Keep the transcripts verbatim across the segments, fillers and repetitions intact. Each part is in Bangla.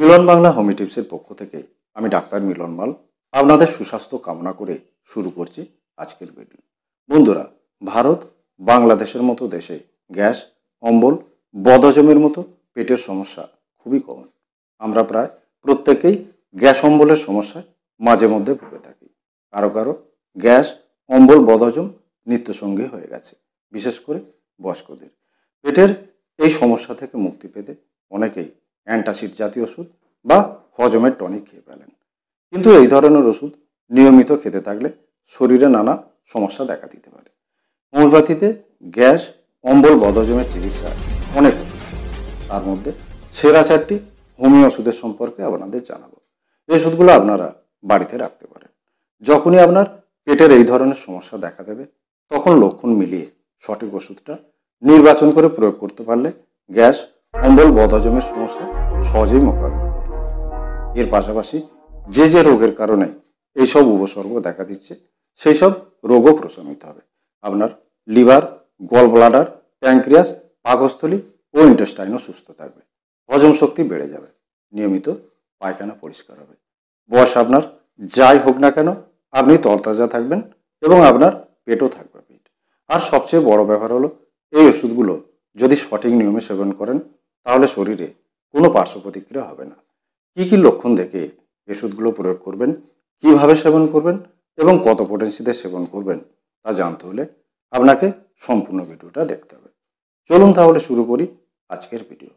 মিলন বাংলা হোমি টিপসের পক্ষ থেকে আমি ডাক্তার মিলন মাল আপনাদের সুস্বাস্থ্য কামনা করে শুরু করছি আজকের ভিডিও। বন্ধুরা, ভারত বাংলাদেশের মতো দেশে গ্যাস, অম্বল, বদহজমের মতো পেটের সমস্যা খুবই কমন। আমরা প্রায় প্রত্যেকেই গ্যাস অম্বলের সমস্যায় মাঝে মধ্যে ভুগে থাকি। কারো কারো গ্যাস, অম্বল, বদহজম নিত্যসঙ্গী হয়ে গেছে, বিশেষ করে বয়স্কদের। পেটের এই সমস্যা থেকে মুক্তি পেতে অনেকেই অ্যান্টাসিড জাতীয় ওষুধ বা হজমের টনিক খেয়ে ফেলেন। কিন্তু এই ধরনের ওষুধ নিয়মিত খেতে থাকলে শরীরে নানা সমস্যা দেখা দিতে পারে। হোমিওপ্যাথিতে গ্যাস, অম্বল, বদহজমের চিকিৎসা অনেক ওষুধ আছে। তার মধ্যে সেরা চারটি হোমিও ওষুধের সম্পর্কে আপনাদের জানাবো। এই ওষুধগুলো আপনারা বাড়িতে রাখতে পারেন। যখনই আপনার পেটের এই ধরনের সমস্যা দেখা দেবে, তখন লক্ষণ মিলিয়ে সঠিক ওষুধটা নির্বাচন করে প্রয়োগ করতে পারলে গ্যাস, অম্বল, বদহজমের সমস্যা সহজেই মোকাবিলা করতে পারবেন। এর পাশাপাশি যে যে রোগের কারণে এইসব উপসর্গ দেখা দিচ্ছে, সেই সব রোগও প্রশমিত হবে। আপনার লিভার, গল ব্লাডার, প্যানক্রিয়াস, পাকস্থলী ও ইন্টেস্টাইনও সুস্থ থাকবে। হজম শক্তি বেড়ে যাবে, নিয়মিত পায়খানা পরিষ্কার হবে। বয়স আপনার যাই হোক না কেন, আপনি তরতাজা থাকবেন এবং আপনার পেটও থাকবে পেট। আর সবচেয়ে বড় ব্যাপার হলো, এই ওষুধগুলো যদি সঠিক নিয়মে সেবন করেন, তাহলে শরীরে কোনো পার্শ্ব প্রতিক্রিয়া হবে না। কী কী লক্ষণ দেখে ওষুধগুলো প্রয়োগ করবেন, কিভাবে সেবন করবেন এবং কত পোটেন্সিতে সেবন করবেন, তা জানতে হলে আপনাকে সম্পূর্ণ ভিডিওটা দেখতে হবে। চলুন তাহলে শুরু করি আজকের ভিডিও।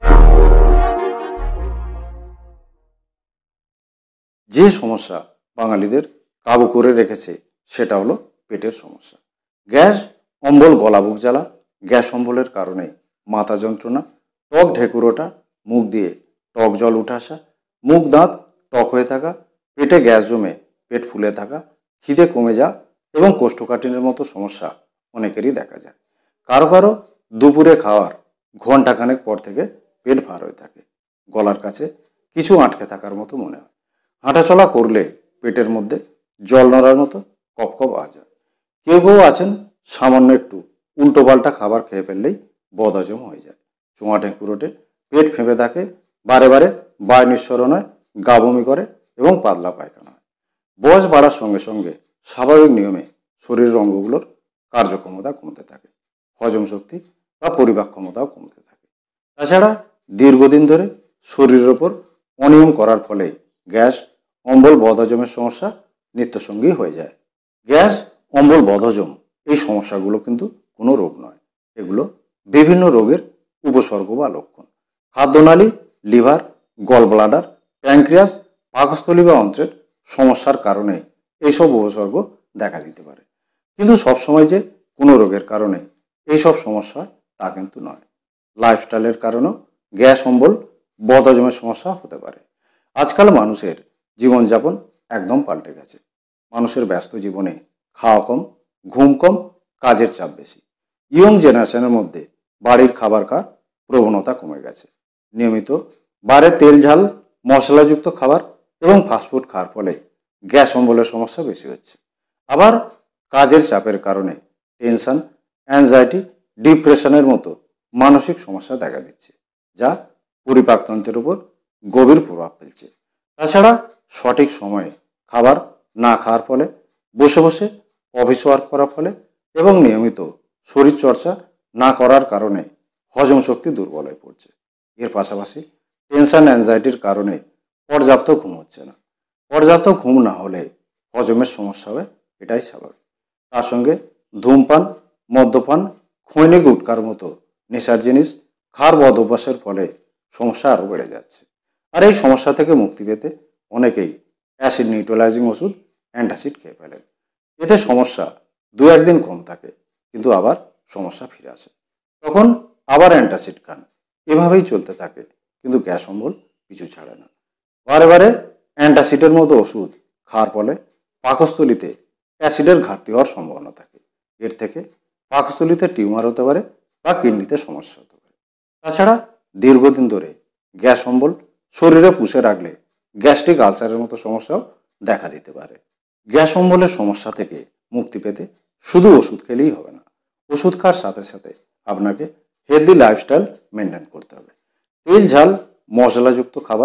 যে সমস্যা বাঙালিদের কাবু করে রেখেছে সেটা হলো পেটের সমস্যা। গ্যাস, অম্বল, গলা বুক জ্বালা, গ্যাস অম্বলের কারণে মাথা যন্ত্রণা, টক ঢেকুর ওঠা, মুখ দিয়ে টক জল উঠে আসা, মুখ দাঁত টক হয়ে থাকা, পেটে গ্যাস জমে পেট ফুলে থাকা, খিদে কমে যাওয়া এবং কোষ্ঠকাঠিন্যের মতো সমস্যা অনেকেরই দেখা যায়। কারো কারো দুপুরে খাওয়ার ঘন্টাখানেক পর থেকে পেট ভার হয়ে থাকে। গলার কাছে কিছু আটকে থাকার মতো মনে হয়। হাঁটাচলা করলে পেটের মধ্যে জল নড়ার মতো কপকপ আওয়াজ হয়। কেউ কেউ আছেন সামান্য একটু উল্টো পাল্টা খাবার খেয়ে ফেললেই বদহজম হয়ে যায়। চোঁয়া ঢেঁকুর ওঠে, পেট ফেঁপে থাকে, বারে বারে বায়ু নিঃসরণ হয়, গা বমি করে এবং পাতলা পায়খানা হয়। বয়স বাড়ার সঙ্গে সঙ্গে স্বাভাবিক নিয়মে শরীরের অঙ্গগুলোর কার্যক্ষমতা কমতে থাকে, হজম শক্তি বা পরিপাক ক্ষমতাও কমতে থাকে। তাছাড়া দীর্ঘদিন ধরে শরীরের ওপর অনিয়ম করার ফলে গ্যাস, অম্বল, বদহজমের সমস্যা নিত্যসঙ্গী হয়ে যায়। গ্যাস, অম্বল, বদহজম এই সমস্যাগুলো কিন্তু কোনো রোগ নয়, এগুলো বিভিন্ন রোগের উপসর্গ বা লক্ষণ। খাদ্যনালী, লিভার, গল ব্লাডার, প্যানক্রিয়াস, পাকস্থলী বা অন্ত্রের সমস্যার কারণে এইসব উপসর্গ দেখা দিতে পারে। কিন্তু সবসময় যে কোনো রোগের কারণে এইসব সমস্যা তা কিন্তু নয়। লাইফস্টাইলের কারণেও গ্যাস, অম্বল, বদহজমের সমস্যা হতে পারে। আজকাল মানুষের জীবনযাপন একদম পাল্টে গেছে। মানুষের ব্যস্ত জীবনে খাওয়া কম, ঘুম কম, কাজের চাপ বেশি। ইয়ং জেনারেশনের মধ্যে বাড়ির খাবার খাওয়ার প্রবণতা কমে গেছে। নিয়মিত বাইরে তেল, ঝাল, মশলাযুক্ত খাবার এবং ফাস্টফুড খাওয়ার ফলে গ্যাস, অম্বলের সমস্যা বেশি হচ্ছে। আবার কাজের চাপের কারণে টেনশন, অ্যাংজাইটি, ডিপ্রেশনের মতো মানসিক সমস্যা দেখা দিচ্ছে, যা পরিপাকতন্ত্রের উপর গভীর প্রভাব ফেলছে। তাছাড়া সঠিক সময়ে খাবার না খাওয়ার ফলে, বসে বসে অফিস ওয়ার্ক করার ফলে এবং নিয়মিত শরীরচর্চা না করার কারণে হজম শক্তি দুর্বল হয়ে পড়ছে। এর পাশাপাশি টেনশন, অ্যাংজাইটির কারণে পর্যাপ্ত ঘুম হচ্ছে না। পর্যাপ্ত ঘুম না হলে হজমের সমস্যা হবে, এটাই স্বাভাবিক। তার সঙ্গে ধূমপান, মদ্যপান, খৈনি, গুটকার মতো নেশার জিনিস খাওয়ার বদ অভ্যাসের ফলে সমস্যা আরও বেড়ে যাচ্ছে। আর এই সমস্যা থেকে মুক্তি পেতে অনেকেই অ্যাসিড নিউট্রালাইজিং ওষুধ অ্যান্টাসিড খেয়ে ফেলেন। এতে সমস্যা দু একদিন কম থাকে, কিন্তু আবার সমস্যা ফিরে আসে। তখন আবার অ্যান্টাসিড খান, এভাবেই চলতে থাকে, কিন্তু গ্যাস, অম্বল পিছু ছাড়ে না। বারে বারে অ্যান্টাসিডের মতো ওষুধ খাওয়ার ফলে পাকস্থলীতে অ্যাসিডের ঘাটতি হওয়ার সম্ভাবনা থাকে। এর থেকে পাকস্থলীতে টিউমার হতে পারে বা কিডনিতে সমস্যা হতে পারে। তাছাড়া দীর্ঘদিন ধরে গ্যাস, অম্বল শরীরে পুষে রাখলে গ্যাস্ট্রিক আলসারের মতো সমস্যাও দেখা দিতে পারে। গ্যাস, অম্বলের সমস্যা থেকে মুক্তি পেতে শুধু ওষুধ খেলেই হবে না। ওষুধ খাওয়ার সাথে সাথে আপনাকে হেলদি লাইফস্টাইল মেনটেন করতে হবে। তেল, ঝাল, মশলাযুক্ত খাবার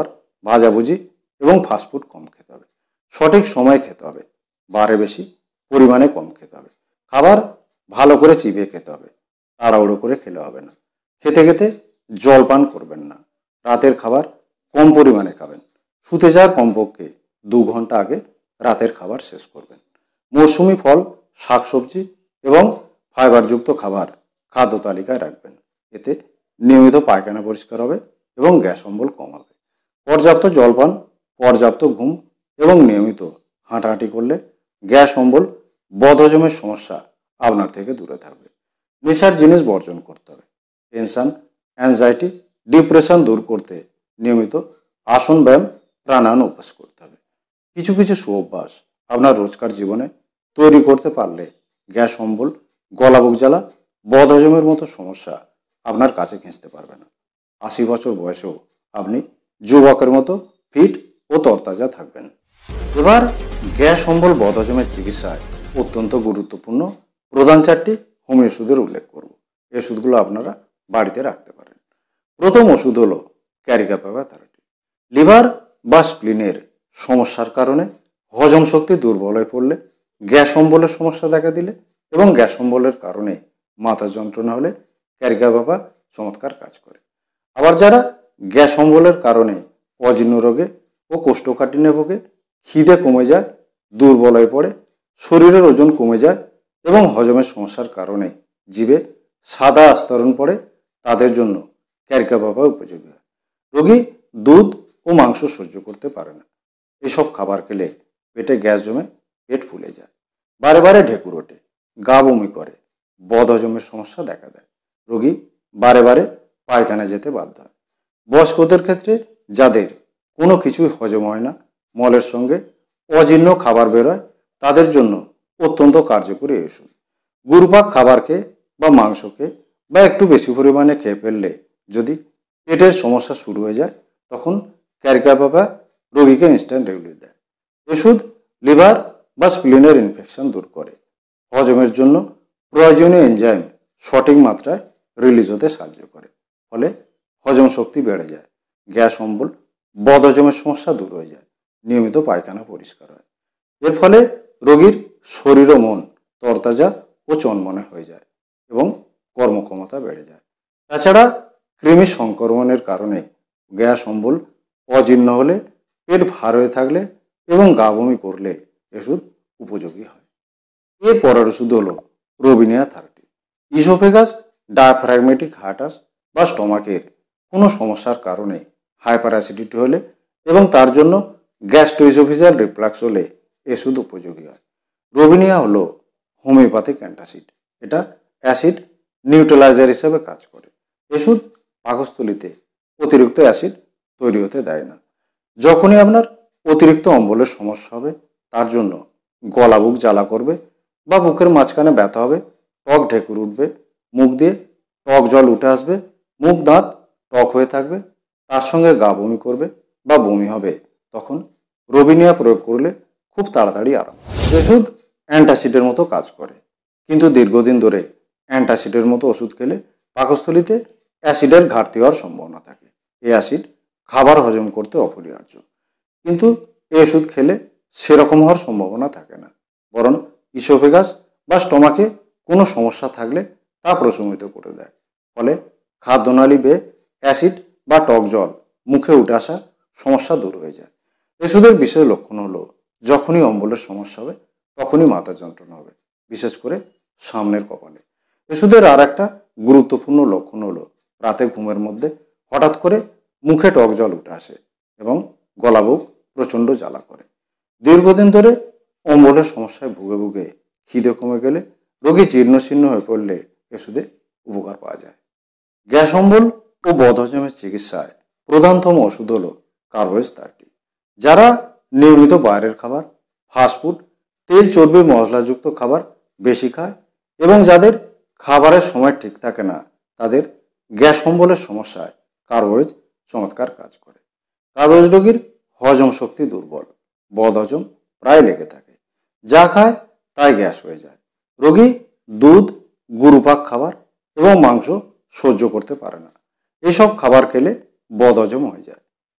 ভাজাভুজি এবং ফাস্টফুড কম খেতে হবে। সঠিক সময়ে খেতে হবে, বারে বেশি পরিমাণে কম খেতে হবে। খাবার ভালো করে চিবিয়ে খেতে হবে, তাড়াহুড়ো করে খেলে হবে না। খেতে খেতে জল পান করবেন না। রাতের খাবার কম পরিমাণে খাবেন। শুতে যাওয়ার কমপক্ষে দু ঘন্টা আগে রাতের খাবার শেষ করবেন। মৌসুমি ফল, শাকসবজি এবং ফাইবারযুক্ত খাবার খাদ্য তালিকায় রাখবেন। এতে নিয়মিত পায়খানা পরিষ্কার হবে এবং গ্যাস অম্বল কম হবে। পর্যাপ্ত জলপান, পর্যাপ্ত ঘুম এবং নিয়মিত হাঁটাহাঁটি করলে গ্যাস অম্বল, বদহজমের সমস্যা আপনার থেকে দূরে থাকবে। নেশার জিনিস বর্জন করতে হবে। টেনশন, অ্যাংজাইটি, ডিপ্রেশন দূর করতে নিয়মিত আসন ব্যায়াম, প্রাণায়াম অভ্যাস করতে হবে। কিছু কিছু সুঅভ্যাস আপনার রোজকার জীবনে তৈরি করতে পারলে গ্যাস অম্বল, গলাবুক জ্বালা, বদহজমের মতো সমস্যা আপনার কাছে ঘেঁষতে পারবে না। আশি বছর বয়সেও আপনি যুবকের মতো ফিট ও তরতাজা থাকবেন। এবার গ্যাস অম্বল, বদহজমের চিকিৎসায় অত্যন্ত গুরুত্বপূর্ণ প্রধান চারটি হোমিও ওষুধের উল্লেখ করব। এই ওষুধগুলো আপনারা বাড়িতে রাখতে পারেন। প্রথম ওষুধ হলো ক্যারিকাপাভা থেরাপি। লিভার বা স্প্লিনের সমস্যার কারণে হজম শক্তি দুর্বল হয়ে পড়লে, গ্যাস অম্বলের সমস্যা দেখা দিলে এবং গ্যাস অম্বলের কারণে মাথা যন্ত্রণা হলে ক্যারিকাপাভা চমৎকার কাজ করে। আবার যারা গ্যাস অম্বলের কারণে অজীর্ণ রোগে ও কোষ্ঠকাঠিন্যে ভোগে, খিদে কমে যায়, দুর্বল হয়ে পড়ে, শরীরের ওজন কমে যায় এবং হজমের সমস্যার কারণে জিভে সাদা আস্তরণ পড়ে, তাদের জন্য ক্যারিকাপাভা উপযোগী হয়। রোগী দুধ ও মাংস সহ্য করতে পারে না। এসব খাবার খেলে পেটে গ্যাস জমে পেট ফুলে যায়, বারে বারে ঢেকুর ওঠে, গা বমি করে, বদহজমের সমস্যা দেখা দেয়। রোগী বারে বারে পায়খানা যেতে বাধ্য হয়। বয়স্কদের ক্ষেত্রে যাদের কোনো কিছুই হজম হয় না, মলের সঙ্গে অজীর্ণ খাবার বেরোয়, তাদের জন্য অত্যন্ত কার্যকরী এই ওষুধ। গুরুপাক খাবারকে বা মাংসকে বা একটু বেশি পরিমাণে খেয়ে ফেললে যদি পেটের সমস্যা শুরু হয়ে যায়, তখন ক্যারিকাপাভা রোগীকে ইনস্ট্যান্ট রিলিফ দেয়। ওষুধ লিভার বা স্প্লিনের ইনফেকশন দূর করে, হজমের জন্য প্রয়োজনীয় এনজাইম সঠিক মাত্রায় রিলিজ হতে সাহায্য করে। ফলে হজম শক্তি বেড়ে যায়, গ্যাস অম্বল, বদহজমের সমস্যা দূর হয়ে যায়, নিয়মিত পায়খানা পরিষ্কার হয়। এর ফলে রোগীর শরীর ও মন তরতাজা ও চনমনে হয়ে যায় এবং কর্মক্ষমতা বেড়ে যায়। তাছাড়া কৃমি সংক্রমণের কারণে গ্যাস অম্বল, অজীর্ণ হলে, পেট ভার হয়ে থাকলে এবং গা বমি করলে ওষুধ উপযোগী হয়। এর পরের ওষুধ হলো Robinia therapy. Oesophagus, diaphragmatic hiatus বা স্টমাকের কোনো সমস্যার কারণে হাইপার অ্যাসিডিটি হলে এবং তার জন্য গ্যাস্ট্রোইসোফেজিয়াল রিফ্লাক্স হলে ওষুধ উপযোগী হয়। রোবিনিয়া হলো হোমিওপ্যাথিক অ্যান্টাসিড। এটা অ্যাসিড নিউট্রালাইজার হিসেবে কাজ করে। ওষুধ পাকস্থলীতে অতিরিক্ত অ্যাসিড তৈরি হতে দেয় না। যখনই আপনার অতিরিক্ত অম্বলের সমস্যা হবে, তার জন্য গলা বুক জ্বালা করবে বা বুকের মাঝখানে ব্যথা হবে, টক ঢেকুর উঠবে, মুখ দিয়ে টক জল উঠে আসবে, মুখ দাঁত টক হয়ে থাকবে, তার সঙ্গে গা বমি করবে বা বমি হবে, তখন রোবিনিয়া প্রয়োগ করলে খুব তাড়াতাড়ি আরাম। ওষুধ অ্যান্টাসিডের মতো কাজ করে, কিন্তু দীর্ঘদিন ধরে অ্যান্টাসিডের মতো ওষুধ খেলে পাকস্থলীতে অ্যাসিডের ঘাটতি হওয়ার সম্ভাবনা থাকে। এই অ্যাসিড খাবার হজম করতে অপরিহার্য, কিন্তু এই ওষুধ খেলে সেরকম হওয়ার সম্ভাবনা থাকে না, বরং ইসোফেগাস বা স্টমাকে কোনো সমস্যা থাকলে তা প্রশমিত করে দেয়। ফলে খাদ্যনালী বেয়ে অ্যাসিড বা টক জল মুখে উঠে আসা সমস্যা দূর হয়ে যায়। ওষুধের বিশেষ লক্ষণ হলো যখনই অম্বলের সমস্যা হবে তখনই মাথা যন্ত্রণা হবে, বিশেষ করে সামনের কপালে। ওষুধের আর একটা গুরুত্বপূর্ণ লক্ষণ হলো রাতে ঘুমের মধ্যে হঠাৎ করে মুখে টক জল উঠে আসে এবং গলা বুক প্রচণ্ড জ্বালা করে। দীর্ঘদিন ধরে অম্বলের সমস্যায় ভুগে ভুগে খিদে কমে গেলে, রোগী জীর্ণশীর্ণ হয়ে পড়লে ওষুধে উপকার পাওয়া যায়। গ্যাস অম্বল ও বদহজমের চিকিৎসায় প্রধানতম ওষুধ হলো কার্বোহাইড্রেট থেরাপি। যারা নিয়মিত বাইরের খাবার, ফাস্টফুড, তেল চর্বি মশলাযুক্ত খাবার বেশি খায় এবং যাদের খাবারের সময় ঠিক থাকে না, তাদের গ্যাস অম্বলের সমস্যায় কার্বোহাইড্রেট চমৎকার কাজ করে। কার্বোহাইড্রেট রোগীর হজম শক্তি দুর্বল, বদহজম প্রায় লেগে থাকে, যা খায় তাই গ্যাস হয়ে যায়। রোগী দুধ, গুরুপাক খাবার এবং মাংস সহ্য করতে পারে না। এসব খাবার খেলে বদহজম হয়ে যায়।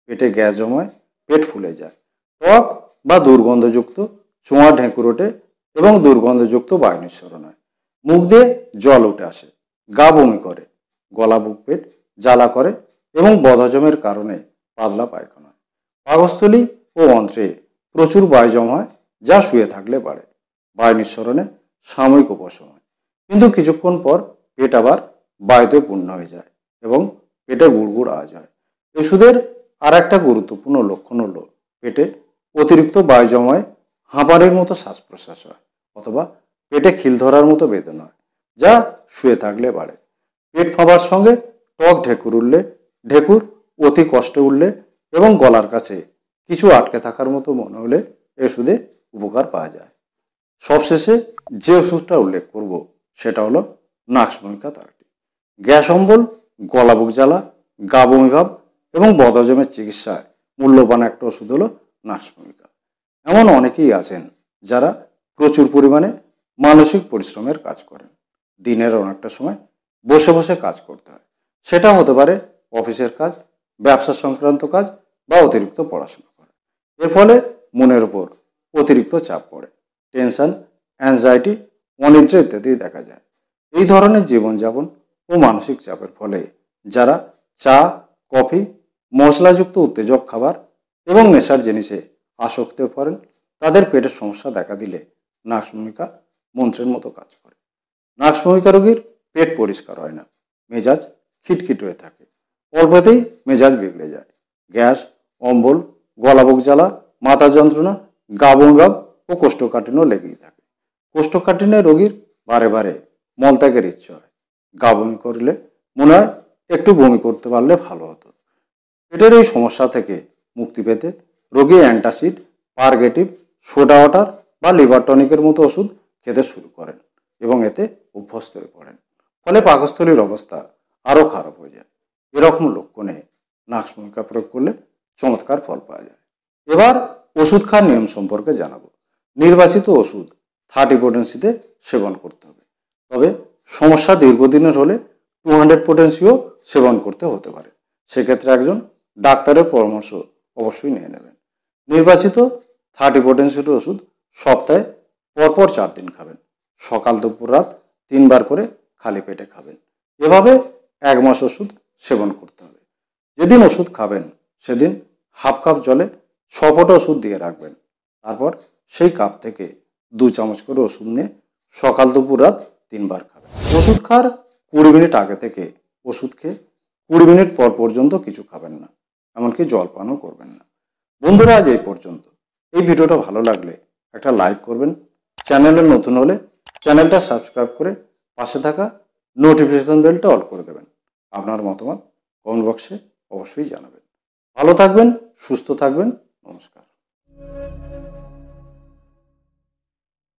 পেটে গ্যাস জমায়, পেট ফুলে যায়। টক বা দুর্গন্ধযুক্ত চোঁয়া ঢেঁকুর ওঠে এবং দুর্গন্ধযুক্ত বায়ু নিঃসরণ হয়। মুখ দিয়ে জল উঠে আসে, গা বমি করে, গলা বুক পেট জ্বালা করে এবং বদহজমের কারণে পাতলা পায়খানা হয়। পাকস্থলী ও অন্ত্রে প্রচুর বায়ু জমা হয়, যা শুয়ে থাকলে বাড়ে। বায়ু নিঃসরণে সাময়িক উপশম হয়, কিন্তু কিছুক্ষণ পর পেট আবার বায়ুতে পূর্ণ হয়ে যায় এবং পেটে গুড়গুড় আওয়াজ হয়। ওষুধের আর একটা গুরুত্বপূর্ণ লক্ষণ হলো পেটে অতিরিক্ত বায়ু জমায় হাঁপানির মতো শ্বাস প্রশ্বাস হয় অথবা পেটে খিল ধরার মতো বেদনা হয়, যা শুয়ে থাকলে বাড়ে। পেট ফাঁপার সঙ্গে টক ঢেকুর উঠলে, ঢেকুর অতি কষ্টে উঠলে এবং গলার কাছে কিছু আটকে থাকার মতো মনে হলে এই ওষুধে উপকার পাওয়া যায়। সবশেষে যে ওষুধটা উল্লেখ করব সেটা হলো নাক্সভূমিকা থার্টি। গ্যাস অম্বল, গলা বুক জ্বালা, গা বমি ভাব এবং বদহজমের চিকিৎসায় মূল্যবান একটা ওষুধ হলো নাক্সভূমিকা। এমন অনেকেই আছেন যারা প্রচুর পরিমাণে মানসিক পরিশ্রমের কাজ করেন। দিনের অনেকটা সময় বসে বসে কাজ করতে হয়। সেটা হতে পারে অফিসের কাজ, ব্যবসা সংক্রান্ত কাজ বা অতিরিক্ত পড়াশোনা করা। এর ফলে মনের উপর অতিরিক্ত চাপ পড়ে, টেনশন, অ্যাংজাইটি, অনিদ্রা ইত্যাদি দেখা যায়। এই ধরনের জীবনযাপন ও মানসিক চাপের ফলে যারা চা, কফি, মশলাযুক্ত উত্তেজক খাবার এবং নেশার জিনিসে আসক্ত করেন, তাদের পেটের সমস্যা দেখা দিলে নাক্সভূমিকা মন্ত্রের মতো কাজ করে। নাক্সভূমিকা রোগীর পেট পরিষ্কার হয় না, মেজাজ খিটখিট হয়ে থাকে, অল্পতেই মেজাজ বিগড়ে যায়। গ্যাস, অম্বল, গলাবুক জ্বালা, মাথা যন্ত্রণা, গা বমি ভাব ও কোষ্ঠকাঠিন্য লেগেই থাকে। কোষ্ঠকাঠিন্যের রোগীর বারে বারে মলত্যাগের ইচ্ছে হয়। গা বমি করলে মনে হয় একটু বমি করতে পারলে ভালো হতো। পেটের এই সমস্যা থেকে মুক্তি পেতে রোগী অ্যান্টাসিড, পারগেটিভ, সোডা ওয়াটার বা লিভার টনিকের মতো ওষুধ খেতে শুরু করেন এবং এতে অভ্যস্ত হয়ে পড়েন। ফলে পাকস্থলীর অবস্থা আরও খারাপ হয়ে যায়। এরকম লক্ষণে নাক্সভূমিকা প্রয়োগ করলে চমৎকার ফল পাওয়া যায়। এবার ওষুধ খাওয়ার নিয়ম সম্পর্কে জানাবো। নির্বাচিত ওষুধ থার্টি পোটেন্সিতে সেবন করতে হবে, তবে সমস্যা দীর্ঘদিনের হলে টু হান্ড্রেড পোটেন্সিও সেবন করতে হতে পারে। সেক্ষেত্রে একজন ডাক্তারের পরামর্শ অবশ্যই নিয়ে নেবেন। নির্বাচিত থার্টি পোটেন্সির ওষুধ সপ্তাহে পরপর চার দিন খাবেন। সকাল, দুপুর, রাত তিনবার করে খালি পেটে খাবেন। এভাবে এক মাস ওষুধ সেবন করতে হবে। যেদিন ওষুধ খাবেন সেদিন হাফ কাপ জলে ছ ফোঁটা ওষুধ দিয়ে রাখবেন। তারপর সেই কাপ থেকে দু চামচ করে ওষুধ নিয়ে সকাল, দুপুর, রাত তিনবার খাবেন। ওষুধ খাওয়ার কুড়ি মিনিট আগে থেকে ওষুধ খেয়ে কুড়ি মিনিট পর পর্যন্ত কিছু খাবেন না, এমনকি জলপানও করবেন না। বন্ধুরা, আজ এই পর্যন্ত। এই ভিডিওটা ভালো লাগলে একটা লাইক করবেন, চ্যানেলে নতুন হলে চ্যানেলটা সাবস্ক্রাইব করে পাশে থাকা নোটিফিকেশন বেলটা অল করে দেবেন। আপনার মতামত কমেন্ট বক্সে অবশ্যই জানাবেন। ভালো থাকবেন, সুস্থ থাকবেন। নমস্কার।